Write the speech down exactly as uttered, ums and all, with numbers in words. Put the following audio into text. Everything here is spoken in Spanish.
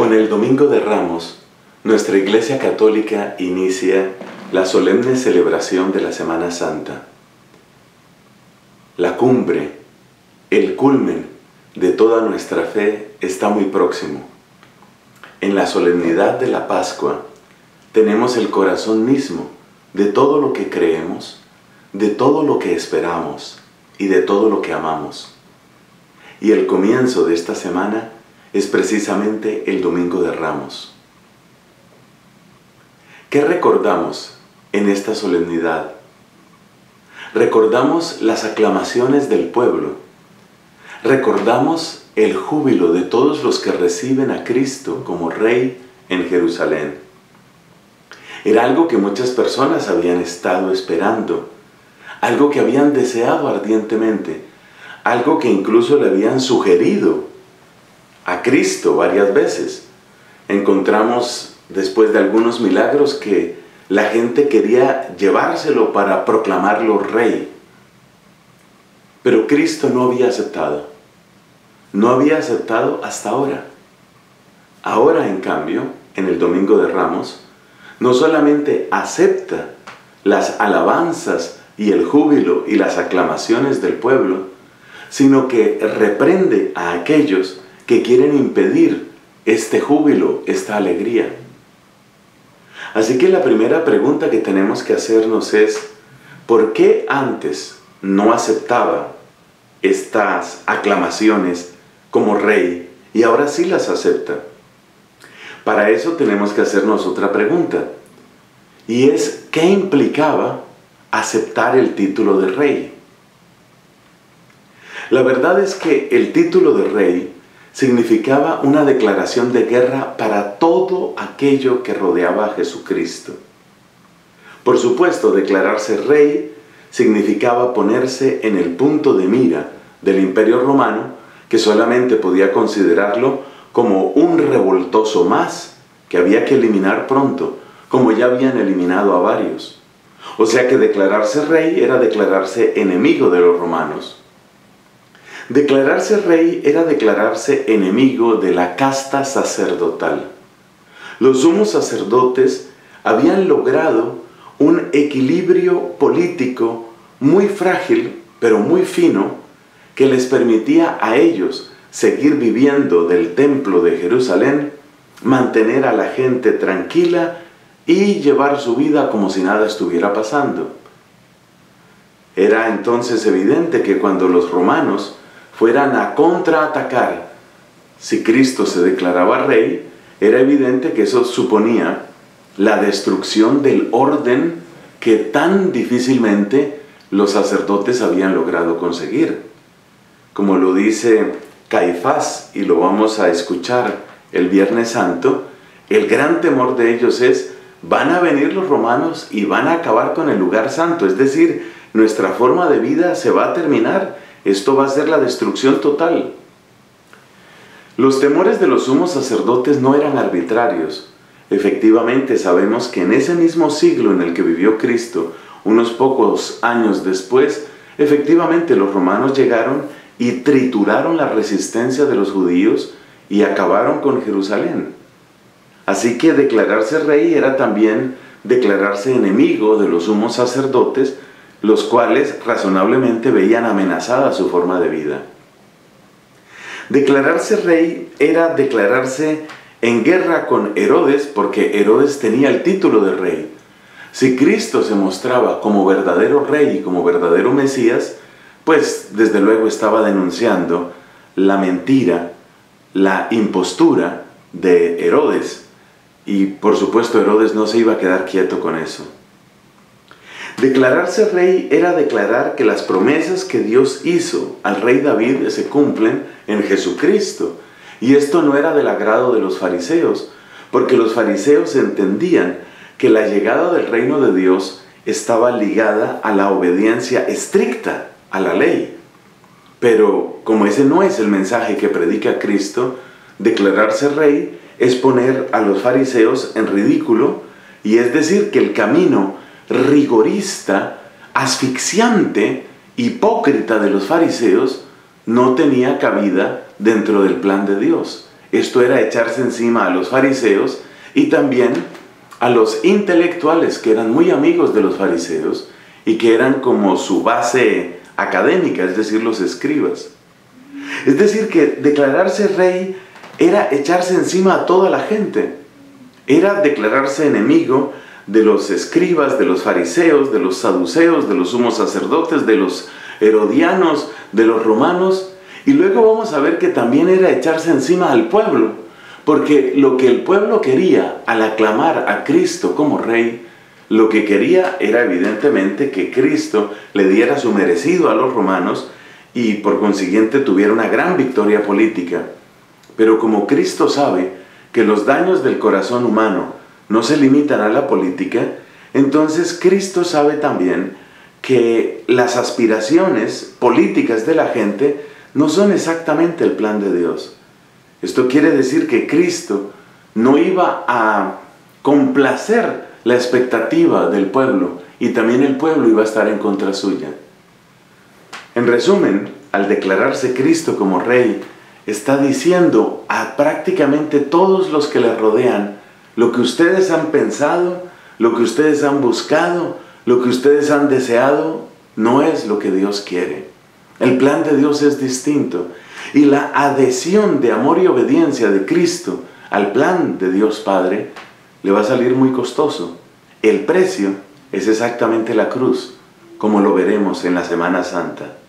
Con el Domingo de Ramos, nuestra Iglesia Católica inicia la solemne celebración de la Semana Santa. La cumbre, el culmen de toda nuestra fe está muy próximo. En la solemnidad de la Pascua tenemos el corazón mismo de todo lo que creemos, de todo lo que esperamos y de todo lo que amamos. Y el comienzo de esta semana es precisamente el Domingo de Ramos. ¿Qué recordamos en esta solemnidad? Recordamos las aclamaciones del pueblo. Recordamos el júbilo de todos los que reciben a Cristo como Rey en Jerusalén. Era algo que muchas personas habían estado esperando, algo que habían deseado ardientemente, algo que incluso le habían sugerido a Cristo varias veces. Encontramos después de algunos milagros que la gente quería llevárselo para proclamarlo rey. Pero Cristo no había aceptado. No había aceptado hasta ahora. Ahora, en cambio, en el Domingo de Ramos, no solamente acepta las alabanzas y el júbilo y las aclamaciones del pueblo, sino que reprende a aquellos que quieren impedir este júbilo, esta alegría. Así que la primera pregunta que tenemos que hacernos es, ¿por qué antes no aceptaba estas aclamaciones como rey y ahora sí las acepta? Para eso tenemos que hacernos otra pregunta, y es, ¿qué implicaba aceptar el título de rey? La verdad es que el título de rey significaba una declaración de guerra para todo aquello que rodeaba a Jesucristo. Por supuesto, declararse rey significaba ponerse en el punto de mira del Imperio Romano, que solamente podía considerarlo como un revoltoso más que había que eliminar pronto, como ya habían eliminado a varios. O sea que declararse rey era declararse enemigo de los romanos. Declararse rey era declararse enemigo de la casta sacerdotal. Los sumos sacerdotes habían logrado un equilibrio político muy frágil, pero muy fino, que les permitía a ellos seguir viviendo del templo de Jerusalén, mantener a la gente tranquila y llevar su vida como si nada estuviera pasando. Era entonces evidente que cuando los romanos fueran a contraatacar, si Cristo se declaraba rey, era evidente que eso suponía la destrucción del orden que tan difícilmente los sacerdotes habían logrado conseguir. Como lo dice Caifás, y lo vamos a escuchar el Viernes Santo, el gran temor de ellos es, van a venir los romanos y van a acabar con el lugar santo, es decir, nuestra forma de vida se va a terminar. Esto va a ser la destrucción total. Los temores de los sumos sacerdotes no eran arbitrarios. Efectivamente, sabemos que en ese mismo siglo en el que vivió Cristo, unos pocos años después, efectivamente los romanos llegaron y trituraron la resistencia de los judíos y acabaron con Jerusalén. Así que declararse rey era también declararse enemigo de los sumos sacerdotes, los cuales razonablemente veían amenazada su forma de vida. Declararse rey era declararse en guerra con Herodes, porque Herodes tenía el título de rey. Si Cristo se mostraba como verdadero rey y como verdadero Mesías, pues desde luego estaba denunciando la mentira, la impostura de Herodes. Y por supuesto Herodes no se iba a quedar quieto con eso. Declararse rey era declarar que las promesas que Dios hizo al rey David se cumplen en Jesucristo. Y esto no era del agrado de los fariseos, porque los fariseos entendían que la llegada del reino de Dios estaba ligada a la obediencia estricta a la ley. Pero como ese no es el mensaje que predica Cristo, declararse rey es poner a los fariseos en ridículo, y es decir que el camino rigorista, asfixiante, hipócrita de los fariseos no tenía cabida dentro del plan de Dios. Esto era echarse encima a los fariseos y también a los intelectuales que eran muy amigos de los fariseos y que eran como su base académica, es decir, los escribas. Es decir, que declararse rey era echarse encima a toda la gente. Era declararse enemigo de los escribas, de los fariseos, de los saduceos, de los sumos sacerdotes, de los herodianos, de los romanos. Y luego vamos a ver que también era echarse encima al pueblo, porque lo que el pueblo quería al aclamar a Cristo como rey, lo que quería era evidentemente que Cristo le diera su merecido a los romanos y por consiguiente tuviera una gran victoria política. Pero como Cristo sabe que los daños del corazón humano no se limitan a la política, entonces Cristo sabe también que las aspiraciones políticas de la gente no son exactamente el plan de Dios. Esto quiere decir que Cristo no iba a complacer la expectativa del pueblo y también el pueblo iba a estar en contra suya. En resumen, al declararse Cristo como rey, está diciendo a prácticamente todos los que le rodean: lo que ustedes han pensado, lo que ustedes han buscado, lo que ustedes han deseado, no es lo que Dios quiere. El plan de Dios es distinto. Y la adhesión de amor y obediencia de Cristo al plan de Dios Padre le va a salir muy costoso. El precio es exactamente la cruz, como lo veremos en la Semana Santa.